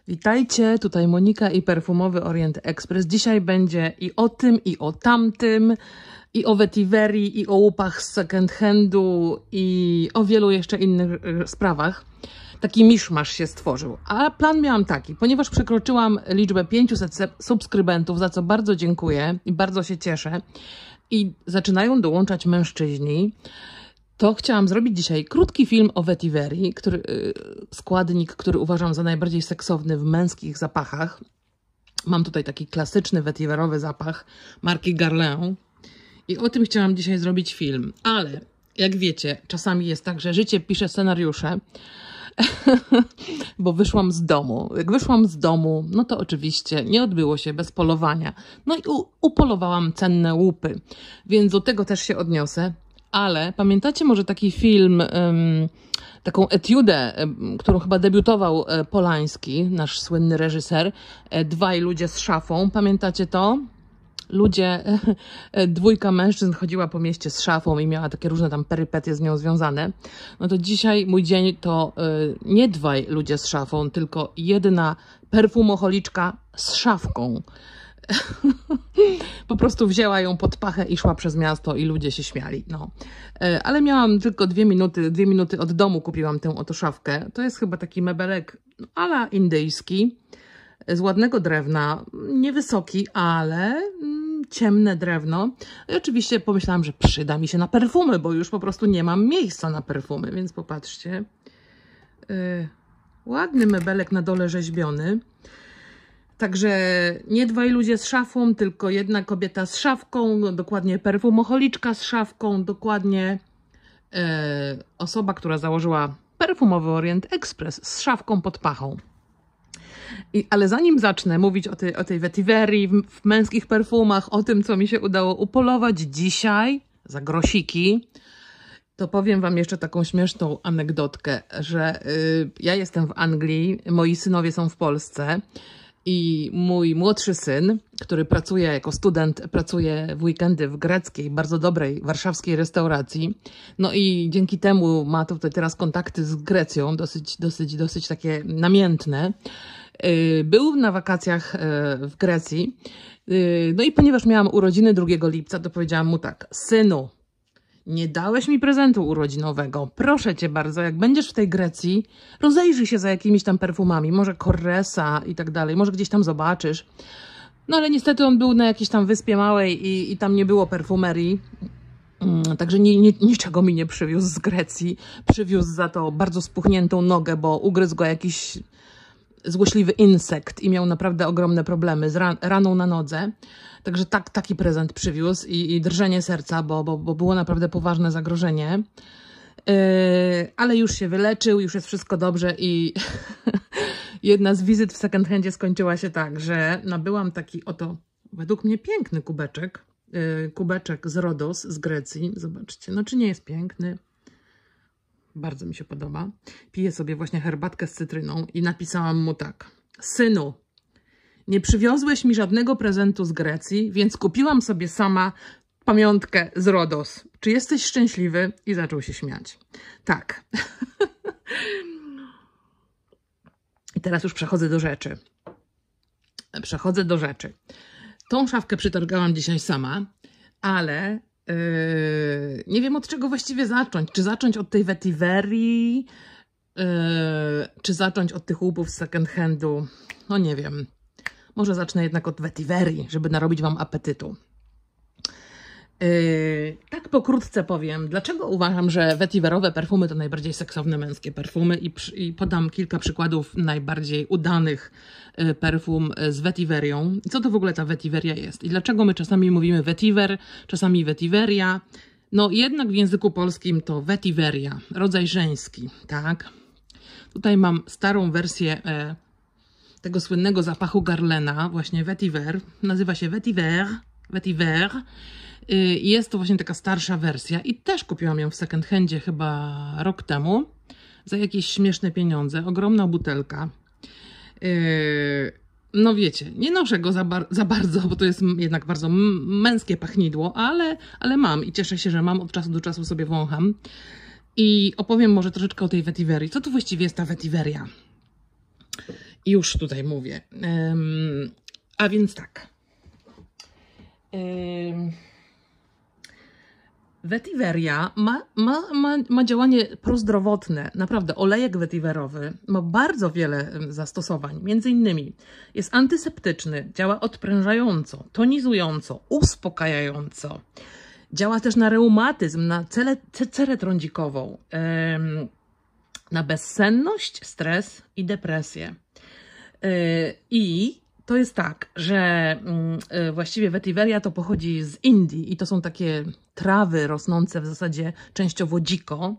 Witajcie, tutaj Monika i Perfumowy Orient Express. Dzisiaj będzie i o tym, i o tamtym, i o vetiverii, i o łupach z second handu, i o wielu jeszcze innych sprawach. Taki miszmasz się stworzył. A plan miałam taki, ponieważ przekroczyłam liczbę 500 subskrybentów, za co bardzo dziękuję i bardzo się cieszę, i zaczynają dołączać mężczyźni, to chciałam zrobić dzisiaj krótki film o vetiverii, składnik, który uważam za najbardziej seksowny w męskich zapachach. Mam tutaj taki klasyczny vetiverowy zapach marki Guerlain i o tym chciałam dzisiaj zrobić film. Ale jak wiecie, czasami jest tak, że życie pisze scenariusze, bo wyszłam z domu. Jak wyszłam z domu, no to oczywiście nie odbyło się bez polowania. No i upolowałam cenne łupy, więc do tego też się odniosę. Ale pamiętacie może taki film, taką etiudę, którą chyba debiutował Polański, nasz słynny reżyser, Dwaj ludzie z szafą. Pamiętacie to? Dwójka mężczyzn chodziła po mieście z szafą i miała takie różne tam perypetie z nią związane. No to dzisiaj mój dzień to nie dwaj ludzie z szafą, tylko jedna perfumocholiczka z szafką. Po prostu wzięła ją pod pachę i szła przez miasto i ludzie się śmiali. No. Ale miałam tylko 2 minuty od domu kupiłam tę oto szafkę. To jest chyba taki mebelek a la indyjski, z ładnego drewna, niewysoki, ale ciemne drewno. I oczywiście pomyślałam, że przyda mi się na perfumy, bo już po prostu nie mam miejsca na perfumy, więc popatrzcie. Ładny mebelek na dole rzeźbiony. Także nie dwaj ludzie z szafą, tylko jedna kobieta z szafką, dokładnie perfumocholiczka z szafką, dokładnie osoba, która założyła Perfumowy Orient Express z szafką pod pachą. Ale zanim zacznę mówić o tej vetiverii w męskich perfumach, o tym, co mi się udało upolować dzisiaj za grosiki, to powiem wam jeszcze taką śmieszną anegdotkę, że ja jestem w Anglii, moi synowie są w Polsce i mój młodszy syn, który pracuje jako student, pracuje w weekendy w greckiej, bardzo dobrej warszawskiej restauracji. No i dzięki temu ma tutaj teraz kontakty z Grecją, dosyć takie namiętne. Był na wakacjach w Grecji. No i ponieważ miałam urodziny 2 lipca, to powiedziałam mu tak: synu, nie dałeś mi prezentu urodzinowego. Proszę cię bardzo, jak będziesz w tej Grecji, rozejrzyj się za jakimiś tam perfumami, może Corresa i tak dalej, może gdzieś tam zobaczysz. No ale niestety on był na jakiejś tam wyspie małej i tam nie było perfumerii. Także niczego mi nie przywiózł z Grecji. Przywiózł za to bardzo spuchniętą nogę, bo ugryzł go jakiś złośliwy insekt i miał naprawdę ogromne problemy z raną na nodze. Także taki prezent przywiózł i drżenie serca, bo było naprawdę poważne zagrożenie. Ale już się wyleczył, już jest wszystko dobrze i jedna z wizyt w second handzie skończyła się tak, że nabyłam taki oto, według mnie piękny kubeczek. Kubeczek z Rhodos z Grecji. Zobaczcie, no czy nie jest piękny? Bardzo mi się podoba. Piję sobie właśnie herbatkę z cytryną i napisałam mu tak: synu, nie przywiozłeś mi żadnego prezentu z Grecji, więc kupiłam sobie sama pamiątkę z Rhodos. Czy jesteś szczęśliwy? I zaczął się śmiać. Tak. I teraz już przechodzę do rzeczy. Tą szafkę przytargałam dzisiaj sama, ale nie wiem, od czego właściwie zacząć. Czy zacząć od tej vetiverii, czy zacząć od tych łupów z second handu? No nie wiem. Może zacznę jednak od vetiverii, żeby narobić wam apetytu. Tak pokrótce powiem, dlaczego uważam, że vetiverowe perfumy to najbardziej seksowne męskie perfumy i podam kilka przykładów najbardziej udanych perfum z vetiverią. Co to w ogóle ta vetiveria jest i dlaczego my czasami mówimy vetiver, czasami vetiveria. No jednak w języku polskim to vetiveria, rodzaj żeński, tak? Tutaj mam starą wersję tego słynnego zapachu Guerlaina, właśnie vetiver, nazywa się vetiver. Jest to właśnie taka starsza wersja i też kupiłam ją w second handzie chyba rok temu za jakieś śmieszne pieniądze. Ogromna butelka. No wiecie, nie noszę go za bardzo, bo to jest jednak bardzo męskie pachnidło, ale mam i cieszę się, że mam, od czasu do czasu sobie wącham. I opowiem może troszeczkę o tej vetiverii. Co to właściwie jest ta vetiveria? Już tutaj mówię. A więc tak. Vetiveria ma działanie prozdrowotne. Naprawdę, olejek vetiverowy ma bardzo wiele zastosowań. Między innymi jest antyseptyczny, działa odprężająco, tonizująco, uspokajająco. Działa też na reumatyzm, na cerę trądzikową, na bezsenność, stres i depresję. I to jest tak, że właściwie vetiveria to pochodzi z Indii i to są takie trawy rosnące w zasadzie częściowo dziko.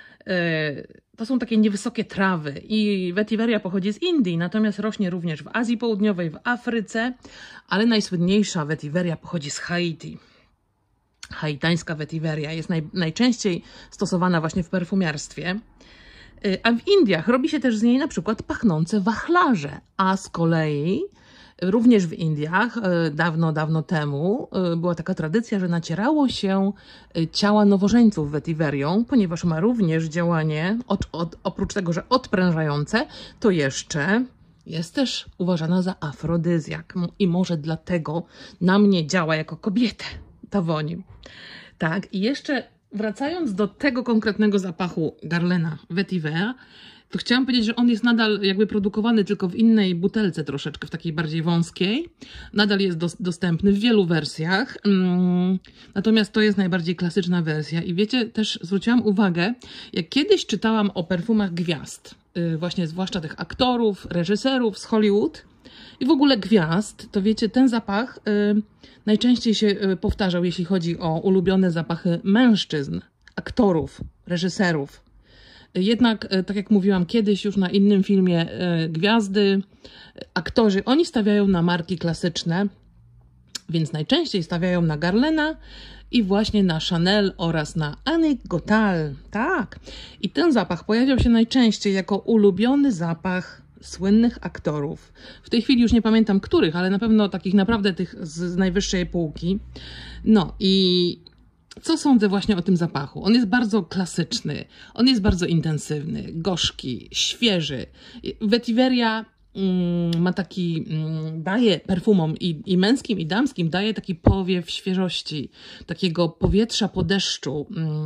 To są takie niewysokie trawy i vetiveria pochodzi z Indii, natomiast rośnie również w Azji Południowej, w Afryce, ale najsłynniejsza vetiveria pochodzi z Haiti. Haitańska vetiveria jest najczęściej stosowana właśnie w perfumiarstwie. A w Indiach robi się też z niej na przykład pachnące wachlarze, a z kolei również w Indiach dawno temu była taka tradycja, że nacierało się ciała nowożeńców vetiverią, ponieważ ma również działanie, oprócz tego, że odprężające, to jeszcze jest też uważana za afrodyzjak i może dlatego na mnie działa jako kobietę ta woń. Tak, i jeszcze wracając do tego konkretnego zapachu Guerlaina Vetiver, to chciałam powiedzieć, że on jest nadal jakby produkowany tylko w innej butelce troszeczkę, w takiej bardziej wąskiej. Nadal jest dostępny w wielu wersjach, natomiast to jest najbardziej klasyczna wersja. I wiecie, też zwróciłam uwagę, jak kiedyś czytałam o perfumach gwiazd, właśnie zwłaszcza tych aktorów, reżyserów z Hollywood i w ogóle gwiazd, to wiecie, ten zapach najczęściej się powtarzał, jeśli chodzi o ulubione zapachy mężczyzn, aktorów, reżyserów. Jednak, tak jak mówiłam kiedyś już na innym filmie, gwiazdy, aktorzy, oni stawiają na marki klasyczne, więc najczęściej stawiają na Guerlaina i właśnie na Chanel oraz na Annick Gottal. Tak. I ten zapach pojawiał się najczęściej jako ulubiony zapach słynnych aktorów. W tej chwili już nie pamiętam których, ale na pewno takich naprawdę tych z najwyższej półki. No i co sądzę właśnie o tym zapachu? On jest bardzo klasyczny, on jest bardzo intensywny, gorzki, świeży. Vetiveria ma taki, daje perfumom i męskim, i damskim, daje taki powiew świeżości, takiego powietrza po deszczu,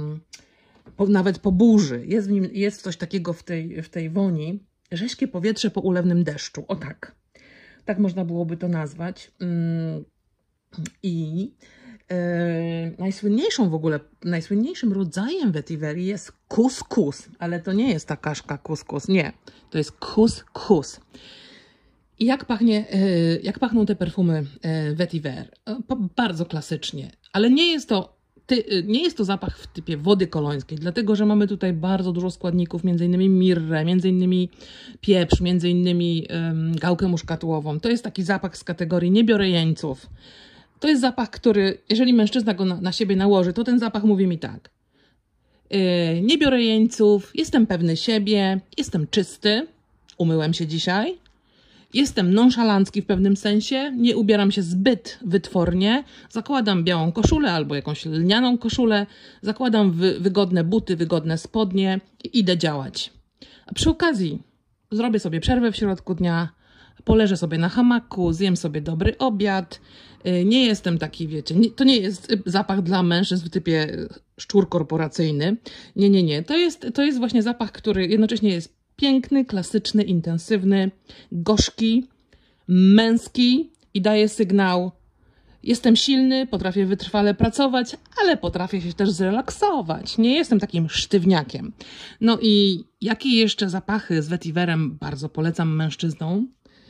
nawet po burzy. Jest coś takiego w tej woni, rześkie powietrze po ulewnym deszczu. O tak. Tak można byłoby to nazwać. I najsłynniejszym rodzajem vetiverii jest couscous, ale to nie jest ta kaszka couscous, nie. To jest couscous. I jak pachną te perfumy vetiver? Bardzo klasycznie, ale nie jest to zapach w typie wody kolońskiej, dlatego że mamy tutaj bardzo dużo składników, m.in. mirrę, m.in. pieprz, m.in. gałkę muszkatułową. To jest taki zapach z kategorii nie biorę jeńców. To jest zapach, który, jeżeli mężczyzna go na siebie nałoży, to ten zapach mówi mi tak. Nie biorę jeńców, jestem pewny siebie, jestem czysty, umyłem się dzisiaj, jestem nonszalancki w pewnym sensie, nie ubieram się zbyt wytwornie, zakładam białą koszulę albo jakąś lnianą koszulę, zakładam wygodne buty, wygodne spodnie i idę działać. A przy okazji zrobię sobie przerwę w środku dnia, poleżę sobie na hamaku, zjem sobie dobry obiad. Nie jestem taki, wiecie, to nie jest zapach dla mężczyzn w typie szczur korporacyjny. Nie. To jest właśnie zapach, który jednocześnie jest piękny, klasyczny, intensywny, gorzki, męski i daje sygnał: jestem silny, potrafię wytrwale pracować, ale potrafię się też zrelaksować. Nie jestem takim sztywniakiem. No i jakie jeszcze zapachy z vetiverem bardzo polecam mężczyznom?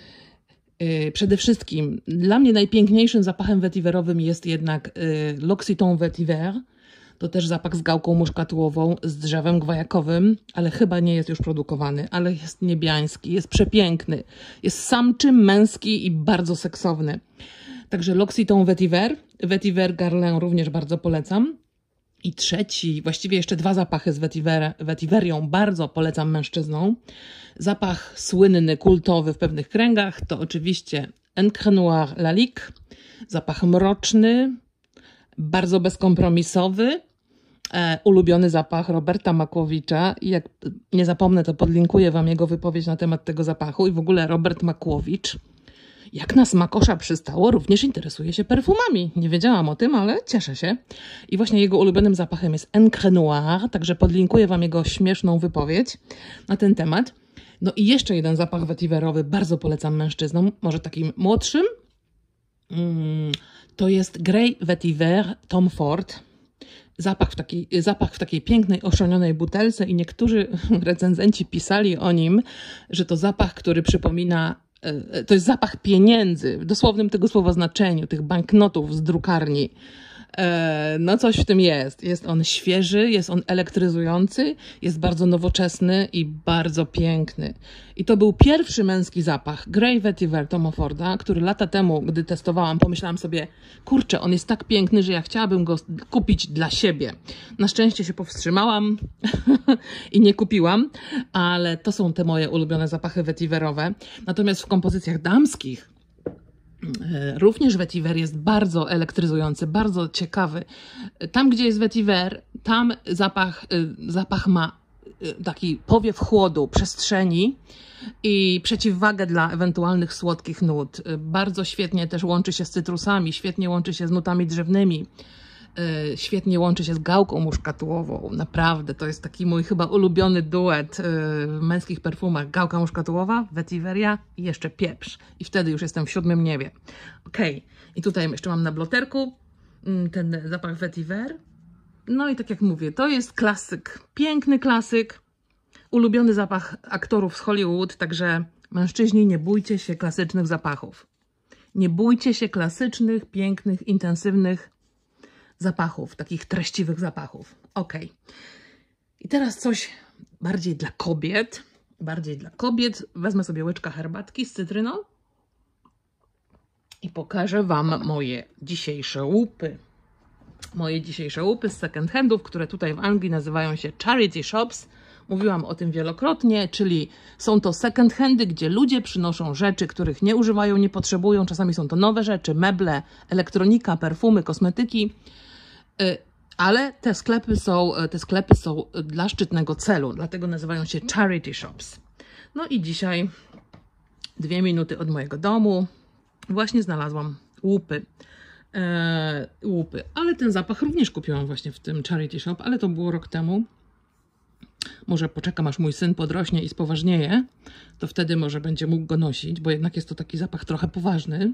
Przede wszystkim dla mnie najpiękniejszym zapachem vetiverowym jest jednak L'Occitane Vetiver. To też zapach z gałką muszkatułową, z drzewem gwajakowym, ale chyba nie jest już produkowany, ale jest niebiański, jest przepiękny, jest samczy, męski i bardzo seksowny. Także L'Occitane Vetiver, Vetiver Guerlain również bardzo polecam. I trzeci, właściwie jeszcze dwa zapachy z vetiverią bardzo polecam mężczyznom. Zapach słynny, kultowy w pewnych kręgach to oczywiście Encre Noire Lalique, zapach mroczny, bardzo bezkompromisowy ulubiony zapach Roberta Makłowicza i jak nie zapomnę, to podlinkuję wam jego wypowiedź na temat tego zapachu i w ogóle Robert Makłowicz, jak na smakosza przystało, również interesuje się perfumami. Nie wiedziałam o tym, ale cieszę się. I właśnie jego ulubionym zapachem jest Encre Noire, także podlinkuję wam jego śmieszną wypowiedź na ten temat. No i jeszcze jeden zapach vetiverowy, bardzo polecam mężczyznom, może takim młodszym. To jest Grey Vetiver Tom Ford. Zapach w takiej pięknej, oszronionej butelce i niektórzy recenzenci pisali o nim, że to zapach, który przypomina, to jest zapach pieniędzy, w dosłownym tego słowa znaczeniu, tych banknotów z drukarni. No coś w tym jest. Jest on świeży, jest on elektryzujący, jest bardzo nowoczesny i bardzo piękny. I to był pierwszy męski zapach Grey Vetiver Toma Forda, który lata temu, gdy testowałam, pomyślałam sobie, kurczę, on jest tak piękny, że ja chciałabym go kupić dla siebie. Na szczęście się powstrzymałam i nie kupiłam, ale to są te moje ulubione zapachy vetiverowe. Natomiast w kompozycjach damskich również vetiver jest bardzo elektryzujący, bardzo ciekawy. Tam, gdzie jest vetiver, tam zapach ma taki powiew chłodu, przestrzeni i przeciwwagę dla ewentualnych słodkich nut. Bardzo świetnie też łączy się z cytrusami, świetnie łączy się z nutami drzewnymi, świetnie łączy się z gałką muszkatułową. Naprawdę, to jest taki mój chyba ulubiony duet w męskich perfumach. Gałka muszkatułowa, vetiveria i jeszcze pieprz. I wtedy już jestem w 7. niebie. Okej. I tutaj jeszcze mam na bloterku ten zapach vetiver. No i tak jak mówię, to jest klasyk. Piękny klasyk. Ulubiony zapach aktorów z Hollywood. Także mężczyźni, nie bójcie się klasycznych zapachów. Nie bójcie się klasycznych, pięknych, intensywnych zapachów, takich treściwych zapachów. Ok. I teraz coś bardziej dla kobiet. Bardziej dla kobiet. Wezmę sobie łyczka herbatki z cytryną i pokażę wam moje dzisiejsze łupy. Moje dzisiejsze łupy z second handów, które tutaj w Anglii nazywają się charity shops. Mówiłam o tym wielokrotnie, czyli są to second handy, gdzie ludzie przynoszą rzeczy, których nie używają, nie potrzebują. Czasami są to nowe rzeczy, meble, elektronika, perfumy, kosmetyki. Ale te sklepy są dla szczytnego celu, dlatego nazywają się charity shops. No i dzisiaj 2 minuty od mojego domu właśnie znalazłam łupy. Ale ten zapach również kupiłam właśnie w tym charity shop, ale to było rok temu. Może poczekam, aż mój syn podrośnie i spoważnieje, to wtedy może będzie mógł go nosić, bo jednak jest to taki zapach trochę poważny.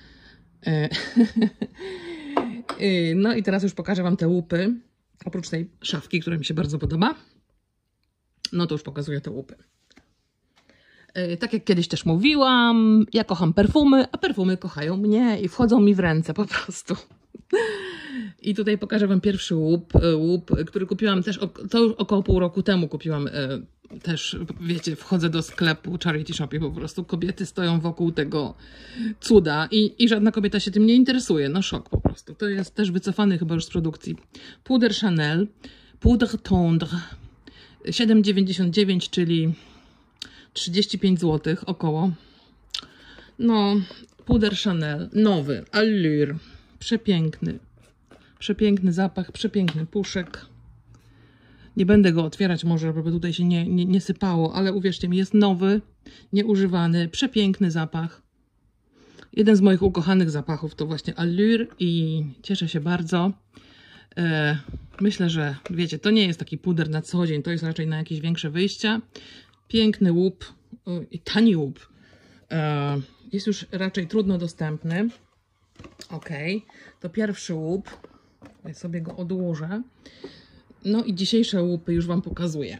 No i teraz już pokażę wam te łupy. Oprócz tej szafki, która mi się bardzo podoba, no to już pokazuję te łupy. Tak jak kiedyś też mówiłam, ja kocham perfumy, a perfumy kochają mnie i wchodzą mi w ręce po prostu. I tutaj pokażę wam pierwszy łup, który kupiłam też, to już około pół roku temu kupiłam też, wiecie, wchodzę do sklepu charity shopie, po prostu kobiety stoją wokół tego cuda i żadna kobieta się tym nie interesuje, no szok po prostu. To jest też wycofany chyba już z produkcji. Puder Chanel, Poudre Tendre, 7,99, czyli 35 zł około. No, Puder Chanel, nowy, Allure, przepiękny. Przepiękny zapach, przepiękny puszek. Nie będę go otwierać może, żeby tutaj się nie sypało, ale uwierzcie mi, jest nowy, nieużywany, przepiękny zapach. Jeden z moich ukochanych zapachów to właśnie Allure i cieszę się bardzo. Myślę, że wiecie, to nie jest taki puder na co dzień, to jest raczej na jakieś większe wyjścia. Piękny łup i tani łup. Jest już raczej trudno dostępny. Ok, to pierwszy łup. Ja sobie go odłożę. No i dzisiejsze łupy już wam pokazuję.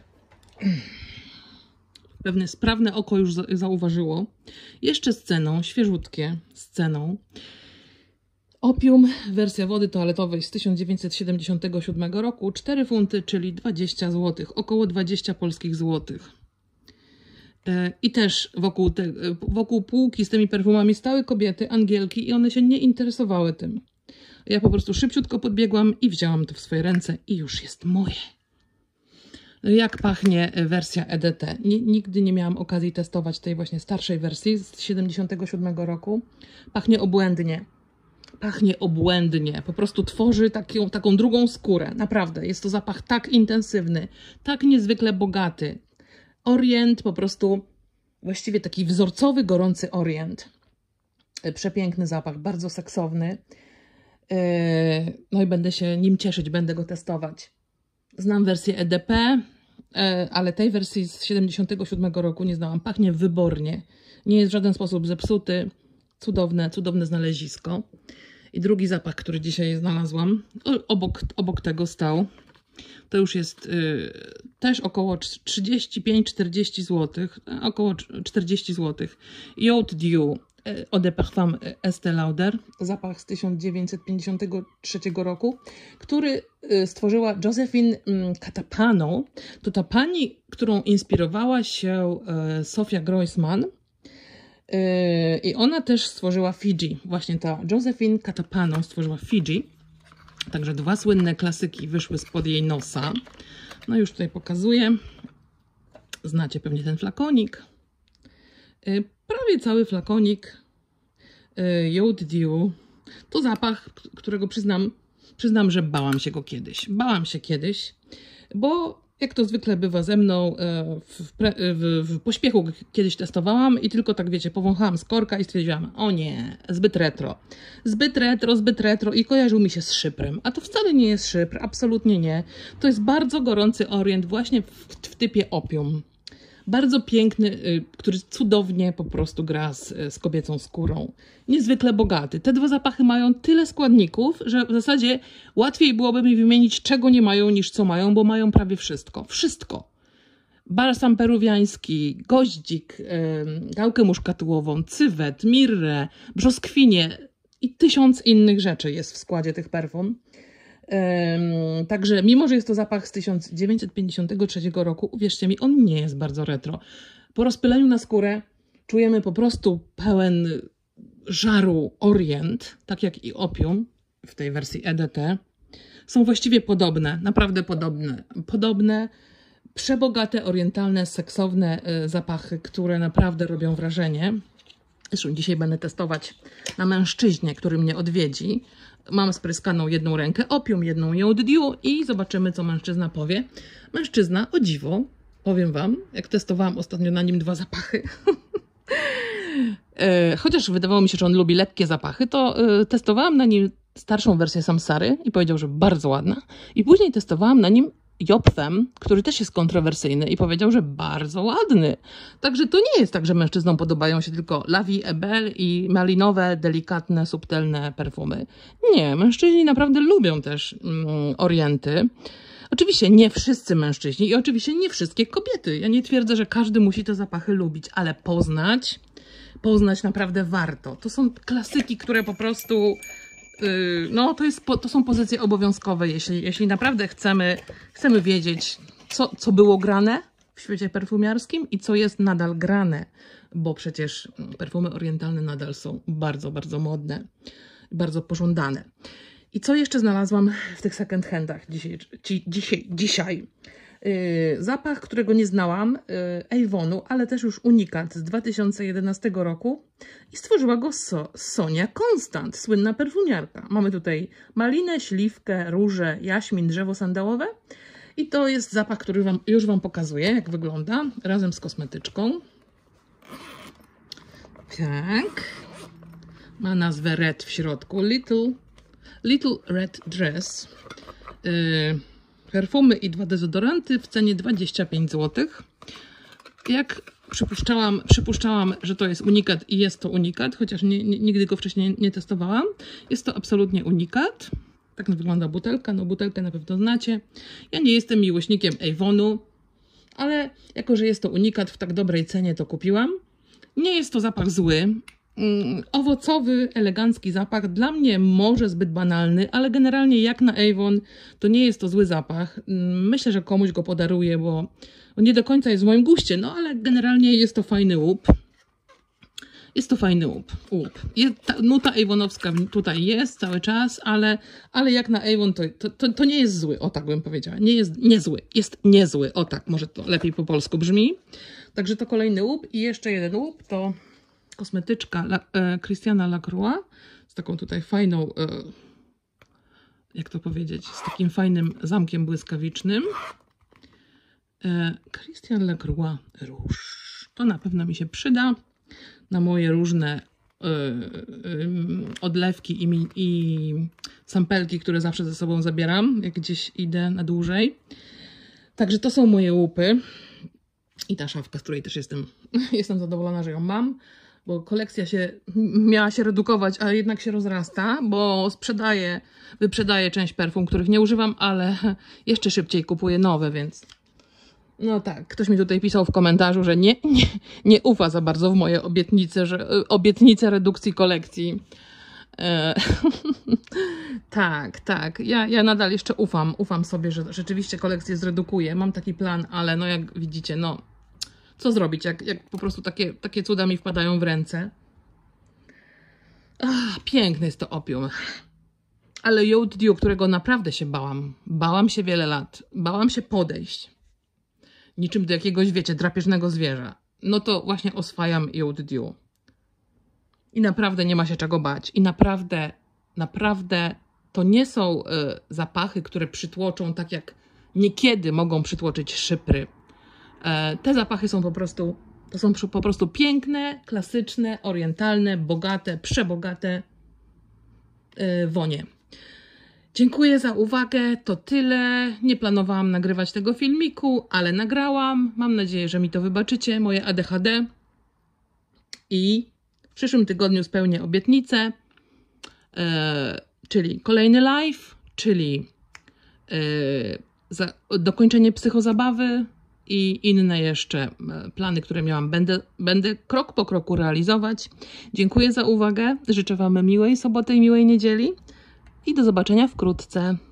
Pewne sprawne oko już zauważyło. Jeszcze z ceną, świeżutkie z ceną. Opium, wersja wody toaletowej z 1977 roku, 4 funty, czyli 20 zł, około 20 polskich złotych. I też wokół półki z tymi perfumami stały kobiety, angielki i one się nie interesowały tym. Ja po prostu szybciutko podbiegłam i wzięłam to w swoje ręce i już jest moje. Jak pachnie wersja EDT? Nigdy nie miałam okazji testować tej właśnie starszej wersji z 1977 roku. Pachnie obłędnie. Pachnie obłędnie, po prostu tworzy taką drugą skórę. Naprawdę, jest to zapach tak intensywny, tak niezwykle bogaty. Orient, po prostu właściwie taki wzorcowy, gorący orient. Przepiękny zapach, bardzo seksowny. No i będę się nim cieszyć, będę go testować. Znam wersję EDP, ale tej wersji z 77 roku nie znałam. Pachnie wybornie, nie jest w żaden sposób zepsuty. Cudowne znalezisko. I drugi zapach, który dzisiaj znalazłam, obok tego stał. To już jest też około 35-40 zł, około 40 zł. Yacht Dew Eau de Parfum Estée Lauder, zapach z 1953 roku, który stworzyła Josephine Catapano. To ta pani, którą inspirowała się Sofia Groisman. I ona też stworzyła Fiji. Właśnie ta Josephine Catapano stworzyła Fiji. Także dwa słynne klasyki wyszły spod jej nosa. No już tutaj pokazuję. Znacie pewnie ten flakonik. Prawie cały flakonik Yacht Dew. To zapach, którego przyznam, że bałam się go kiedyś. Bałam się kiedyś, bo jak to zwykle bywa ze mną, w pośpiechu kiedyś testowałam i tylko tak wiecie, powąchałam z korka i stwierdziłam, o nie, zbyt retro. Zbyt retro i kojarzył mi się z szyprem. A to wcale nie jest szypr, absolutnie nie. To jest bardzo gorący orient właśnie w typie opium. Bardzo piękny, który cudownie po prostu gra z kobiecą skórą. Niezwykle bogaty. Te dwa zapachy mają tyle składników, że w zasadzie łatwiej byłoby mi wymienić, czego nie mają, niż co mają, bo mają prawie wszystko. Wszystko. Balsam peruwiański, goździk, gałkę muszkatułową, cywet, mirrę, brzoskwinie i 1000 innych rzeczy jest w składzie tych perfum. Także mimo, że jest to zapach z 1953 roku, uwierzcie mi, on nie jest bardzo retro. Po rozpyleniu na skórę czujemy po prostu pełen żaru orient, tak jak i opium w tej wersji EDT. Są właściwie podobne, naprawdę podobne, przebogate, orientalne, seksowne zapachy, które naprawdę robią wrażenie. Zresztą dzisiaj będę testować na mężczyźnie, który mnie odwiedzi. Mam spryskaną jedną rękę opium, jedną Yacht Dew i zobaczymy, co mężczyzna powie. Mężczyzna, o dziwo, powiem wam, jak testowałam ostatnio na nim dwa zapachy. Chociaż wydawało mi się, że on lubi lekkie zapachy, to testowałam na nim starszą wersję Samsary i powiedział, że bardzo ładna. I później testowałam na nim Jopfem, który też jest kontrowersyjny i powiedział, że bardzo ładny. Także to nie jest tak, że mężczyznom podobają się tylko La Vie est Belle i malinowe, delikatne, subtelne perfumy. Nie, mężczyźni naprawdę lubią też orienty. Oczywiście nie wszyscy mężczyźni i oczywiście nie wszystkie kobiety. Ja nie twierdzę, że każdy musi te zapachy lubić, ale poznać naprawdę warto. To są klasyki, które po prostu... No, to są pozycje obowiązkowe, jeśli naprawdę chcemy wiedzieć, co było grane w świecie perfumiarskim i co jest nadal grane, bo przecież perfumy orientalne nadal są bardzo, bardzo modne, bardzo pożądane. I co jeszcze znalazłam w tych second handach dzisiaj? Zapach, którego nie znałam, Avonu, ale też już unikat z 2011 roku i stworzyła go Sonia Konstant, słynna perfumiarka. Mamy tutaj malinę, śliwkę, róże, jaśmin, drzewo sandałowe i to jest zapach, który już wam pokazuję, jak wygląda, razem z kosmetyczką. Tak. Ma nazwę Red w środku. Little Red Dress. Perfumy i 2 dezodoranty w cenie 25 zł. Jak przypuszczałam, że to jest unikat i jest to unikat, chociaż nigdy go wcześniej nie testowałam. Jest to absolutnie unikat. Tak wygląda butelka. No butelkę na pewno znacie. Ja nie jestem miłośnikiem Avonu, ale jako, że jest to unikat w tak dobrej cenie, to kupiłam. Nie jest to zapach zły. Owocowy, elegancki zapach. Dla mnie może zbyt banalny, ale generalnie jak na Avon to nie jest to zły zapach. Myślę, że komuś go podaruję, bo on nie do końca jest w moim guście, no ale generalnie jest to fajny łup. Jest to fajny łup. Nuta avonowska tutaj jest cały czas, ale jak na Avon to nie jest zły, o tak bym powiedziała. Nie jest niezły, jest niezły, o tak, może to lepiej po polsku brzmi. Także to kolejny łup i jeszcze jeden łup to kosmetyczka Christiana Lacroix z taką tutaj fajną, jak to powiedzieć, z takim fajnym zamkiem błyskawicznym. Christian Lacroix Rouge. To na pewno mi się przyda na moje różne odlewki i sampelki, które zawsze ze sobą zabieram, jak gdzieś idę na dłużej. Także to są moje łupy. I ta szafka, z której też jestem zadowolona, że ją mam, bo kolekcja miała się redukować, a jednak się rozrasta, bo wyprzedaję część perfum, których nie używam, ale jeszcze szybciej kupuję nowe, więc no tak, ktoś mi tutaj pisał w komentarzu, że nie ufa za bardzo w moje obietnice redukcji kolekcji. Tak. Ja nadal jeszcze ufam sobie, że rzeczywiście kolekcję zredukuję. Mam taki plan, ale no jak widzicie, no co zrobić, jak po prostu takie cuda mi wpadają w ręce. Piękne jest to opium. Ale Eau de Dieu, którego naprawdę się bałam się wiele lat, bałam się podejść, niczym do jakiegoś, wiecie, drapieżnego zwierza, no to właśnie oswajam Eau de Dieu. I naprawdę nie ma się czego bać. I naprawdę to nie są zapachy, które przytłoczą tak jak niekiedy mogą przytłoczyć szypry. Te zapachy są po prostu piękne, klasyczne, orientalne, bogate, przebogate wonie. Dziękuję za uwagę, to tyle. Nie planowałam nagrywać tego filmiku, ale nagrałam. Mam nadzieję, że mi to wybaczycie, moje ADHD. I w przyszłym tygodniu spełnię obietnicę, czyli kolejny live, czyli dokończenie psychozabawy i inne jeszcze plany, które miałam. Będę krok po kroku realizować. Dziękuję za uwagę. Życzę Wam miłej soboty i miłej niedzieli i do zobaczenia wkrótce.